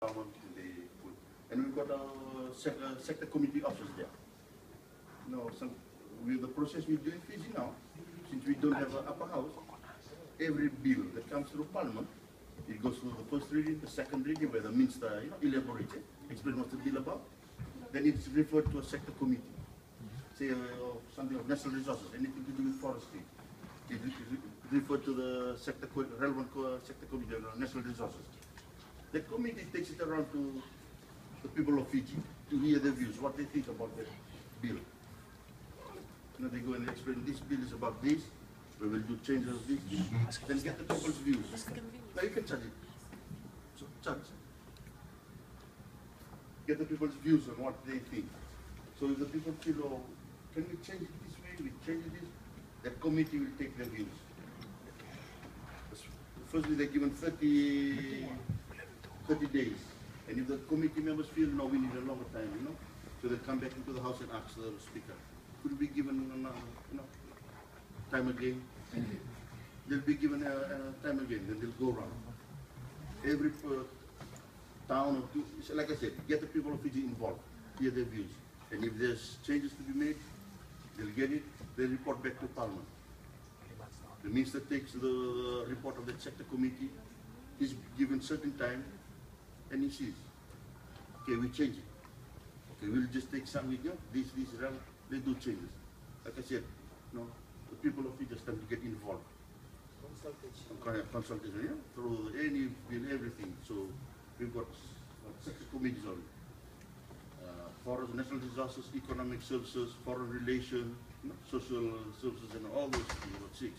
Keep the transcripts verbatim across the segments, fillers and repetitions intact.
They put, and we've got a sector, sector committee officers there. No, some, with the process we do in Fiji now, since we don't have an upper house, every bill that comes through Parliament, it goes through the first reading, the second reading, where the minister, you know, elaborates it, explain what's the bill about. Then it's referred to a sector committee, say uh, something of natural resources, anything to do with forestry. It is referred to the sector relevant sector committee on natural resources. The committee takes it around to the people of Fiji to hear their views, what they think about that bill. You know, they go and explain this bill is about this, we will do changes of this, then get the people's views. Now you can charge it. So charge. Get the people's views on what they think. So if the people feel, oh, can we change it this way, we change it this, that committee will take their views. Firstly, they're given thirty, thirty days. And if the committee members feel, no, we need a longer time, you know, so they come back into the house and ask the speaker, could we be given, uh, you know, time again? They'll be given a, a time again, then they'll go around. Every uh, town, or two, like I said, get the people of Fiji involved, hear their views. And if there's changes to be made, they'll get it, they'll report back to Parliament. The minister takes the report of the sector committee, he's given certain time, and he sees, okay, we change it. Okay, we'll just take some, you know, this, this, they do changes. Like I said, you know, the people of Fiji start to get involved. Consultation. Consultation, yeah, through any bill, everything. So we've got uh, sector committees on it. Uh, forest, natural resources, economic services, foreign relations, you know, social services, and all those things, about six.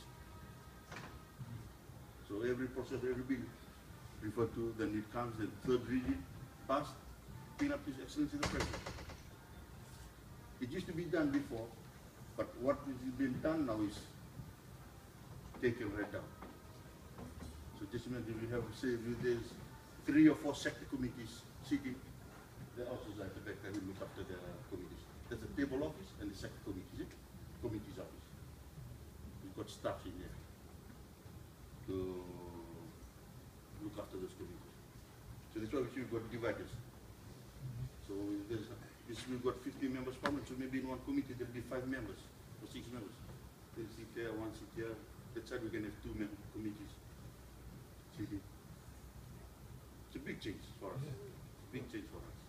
So every process, every bill referred to, then it comes, the third reading, passed, clean up His Excellency the President. It used to be done before, but what is being done now is taken right down. So just imagine we have, say, there's three or four sector committees sitting, the officers at the back that will look after the committees. There's a table office and the sector committees, committees office. We've got staff in there to look after those committees. So that's why we've got dividers. So there's, we've got fifty members permanent, so maybe in one committee there'll be five members or six members. They'll sit here, one sit here. That's why we can have two member committees sitting. It's a big change for us. Big change for us.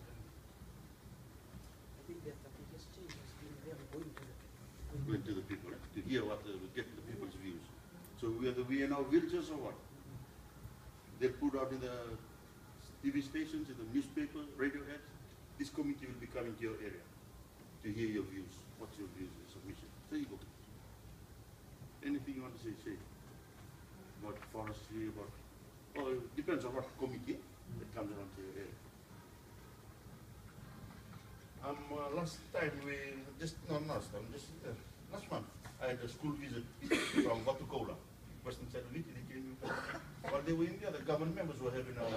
I think that the biggest change has been really going to the people. Going to the people, eh? To hear what, the, get the people's views. So we are the we are now villagers or what? They're put out in the T V stations, in the newspaper, radio ads. This committee will be coming to your area to hear your views. What's your views and submission? There you go. Anything you want to say, say. About forestry, about, oh, it depends on what committee that comes around to your area. Um, uh, last time we, just, no, last time, just uh, last month, I had a school visit from Watukola, western side of Fiji. They came, while they were in there, the government members were having a,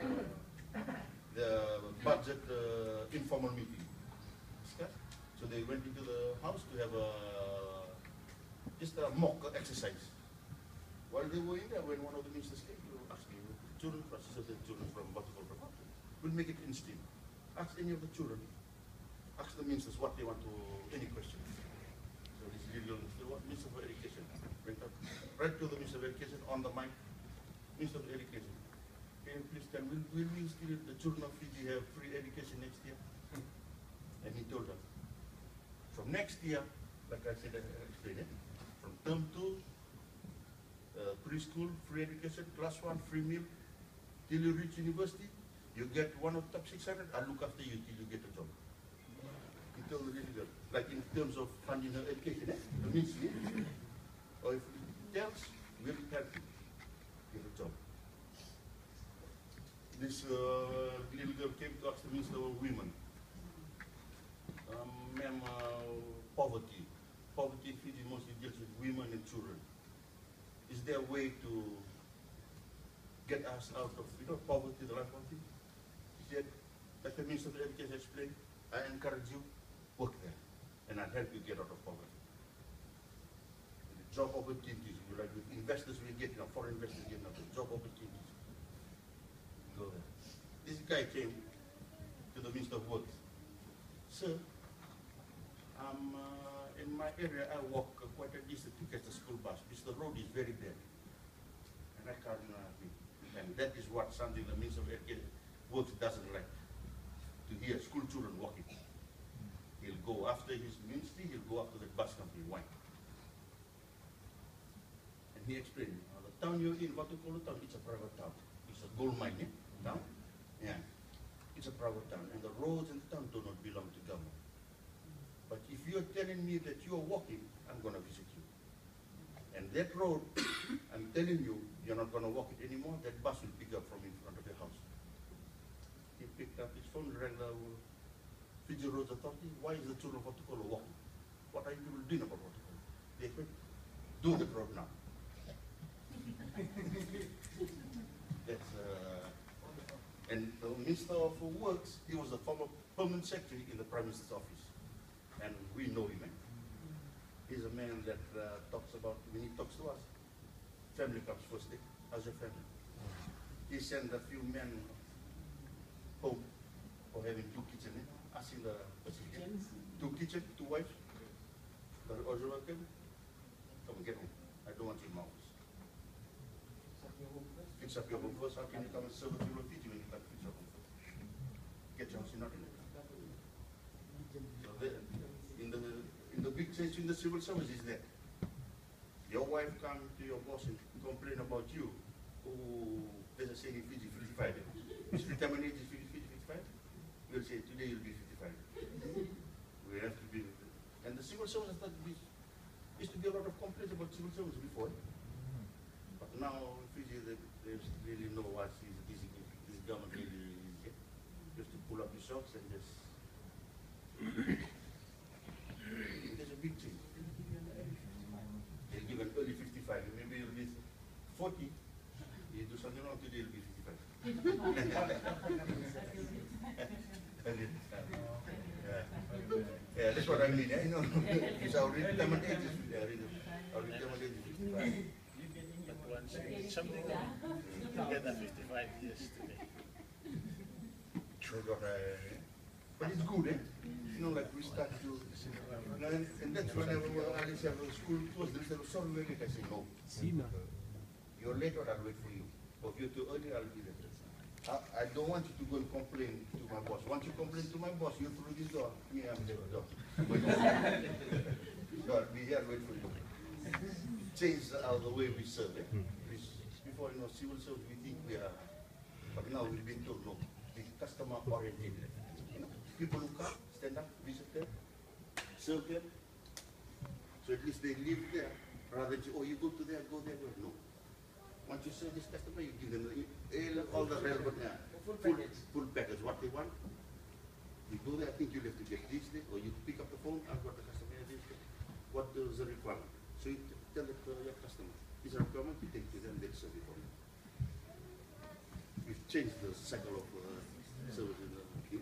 the budget uh, informal meeting. So they went into the house to have a, just a mock exercise. While they were in there, when one of the ministers came to ask me, children, the children from Watukola, we'll make it in STEAM. Ask any of the children, ask the ministers what they want to, any question. So this little Minister of Education went up, right to the Minister of Education on the mic. Minister of Education, can you please tell, will, will we still, the children of Fiji have free education next year? And he told them, from next year, like I said, I explained it, from term two, uh, preschool, free education, class one, free meal, till you reach university, you get one of the top six hundred, I'll look after you till you get a job. He told the little girl, like in terms of funding her education, eh? The ministry, or if it tells, we'll help you get a job. This uh, little girl came to ask the Minister of Women, um, ma'am, uh, poverty. Poverty in Fiji mostly deals with women and children. Is there a way to get us out of, you know, poverty, the life poverty? She said, like the Minister of Education explained, I encourage you, work there, and I'll help you get out of poverty. The job opportunities, like with investors we get, you know, foreign investors get, you know, job opportunities. Go there. this guy came to the Minister of Works. Sir, um, uh, in my area, I walk uh, quite a distance to catch the school bus because the road is very bad. And I can't, uh, and that is what something the Minister of Works doesn't like, to hear school children walking. He'll go after his ministry, he'll go after the bus company. Why? And he explained, uh, the town you're in, what you call the town, it's a private town. It's a gold mine, yeah? Town? Yeah. It's a private town, and the roads in the town do not belong to government. But if you're telling me that you're walking, I'm gonna visit you. And that road, I'm telling you, you're not gonna walk it anymore, that bus will pick up from in front of your house. He picked up his phone, rang the Fiji Roads Authority. Why is the children of Watukola walking? What are you people doing about Watukola? They said, do the road now. That's, uh, and the Minister of Works, he was the former permanent secretary in the Prime Minister's office. And we know him, man. He's a man that uh, talks about, when he talks to us, family comes first, eh? How's your family? He sent a few men home for having two kitchen, eh? Asking the facility, two kitchen, two wives. The husband came, come and get home. I don't want you in my office. Fix up your home first. How can you come and serve a people of Fiji when you can't fix your home first? Get your house in order. So the, in the in the big change in the civil service is that your wife comes to your boss and complain about you. Oh, there's a saying in Fiji, fifty-five. His retirement age is fifty-five. We'll say today you'll be fifty-five. We have to be. And the civil service that used to be a lot of complaints about civil service before. But now in Fiji, there's really no what is this, this government really is. Yeah? Just to pull up your socks and just. There's a big change. They'll give an early fifty-five. Maybe you'll be forty. You do something wrong today, you'll be fifty-five. yeah. yeah, that's what I mean. I know. It's our retirement age is our retirement age is fifty-five. Something together fifty-five years today. That's what I, but it's good, eh? You know, like we start to, and, and that's whenever Alex have a school closed, they say, sorry, we're late. I say, no. You're late or I'll wait for you. Or if you're too early, I'll be late. I, I don't want you to go and complain to my boss. Once you complain to my boss, you're through this door. Me, I'm the door. So I'll be here, wait for you. Change uh, the way we serve. Eh? Before, you know, civil service, we think we are, but now we've been told, no, the customer oriented. You know, people look up, stand up, visit them, serve them. So at least they live there, rather than, oh, you go to there, go there, go. No. Once you serve this customer, you give them the, all the relevant, yeah, full, full package, what they want. You go there, I think you have to get this, this, or you pick up the phone, I've got the customer this, this. What is the requirement? So you tell it to your customer, this is a requirement, you take to them, they'll serve it for you. We've changed the cycle of uh, service in the queue.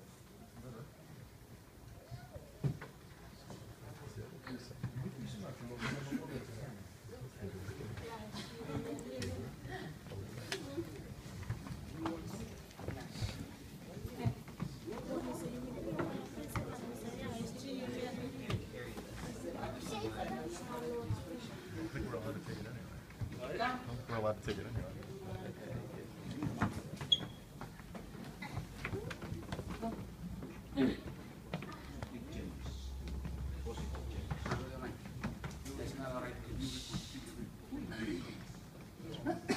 We're allowed to take it anyway. That's not all right.